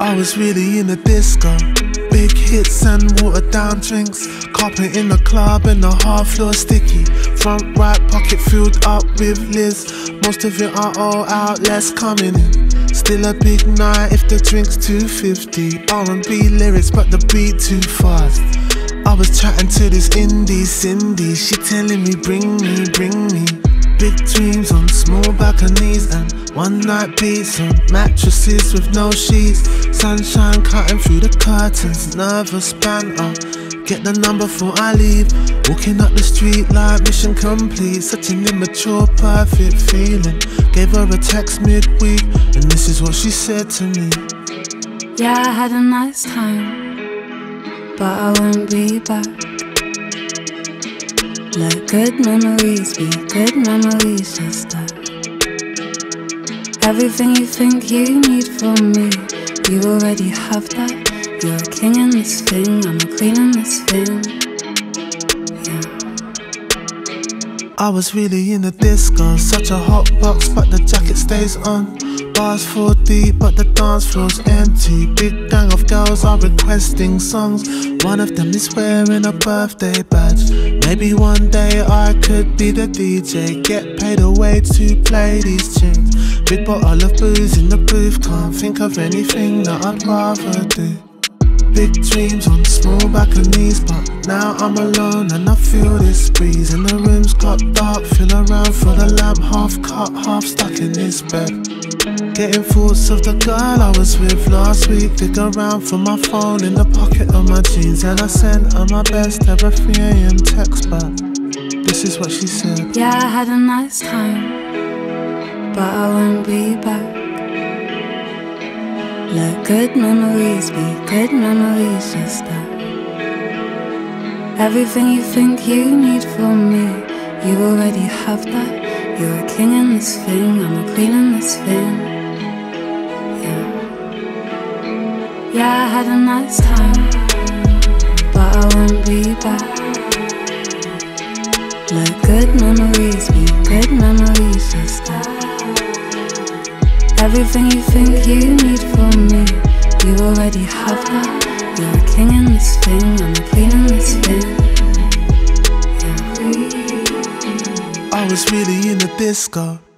I was really in a disco. Big hits and watered down drinks. Carpet in the club and the hard floor sticky. Front right pocket filled up with Liz. Most of it I owe out, less coming in. Still a big night if the drink's $2.50. R&B lyrics but the beat too fast. I was chatting to this indie Cindy. She telling me bring me, bring me. Big dreams on small balconies and one night beats on mattresses with no sheets. Sunshine cutting through the curtains, nervous banter. Get the number before I leave. Walking up the street like mission complete. Such an immature, perfect feeling. Gave her a text midweek and this is what she said to me. Yeah, I had a nice time, but I won't be back. Let good memories be good memories, just that. Everything you think you need from me, you already have that. You're a king in this thing, I'm a queen in this thing. Yeah. I was really in a disco, such a hot box but the jacket stays on. Bars 4 deep but the dance floor's empty. Big gang of girls are requesting songs. One of them is wearing a birthday badge. Maybe one day I could be the DJ. Get paid away to play these tunes. Big bottle of booze in the booth. Can't think of anything that I'd rather do. Big dreams on small balconies, but now I'm alone and I feel this breeze. And the room's got dark, feel around for the lamp. Half cut, half stuck in this bed. Getting thoughts of the girl I was with last week. Dig around for my phone in the pocket of my jeans, and I sent her my best ever 3 AM text back. This is what she said. Yeah, I had a nice time, but I won't be back. Let good memories be good memories, just that. Everything you think you need from me, you already have that. You're a king in this thing, I'm a queen in this thing. Yeah. Yeah, I had a nice time, but I won't be back. Let good memories be good memories, just that. Everything you think you need from me, you already have that. You're a king in this thing, I'm a queen in this thing. I was really in a disco.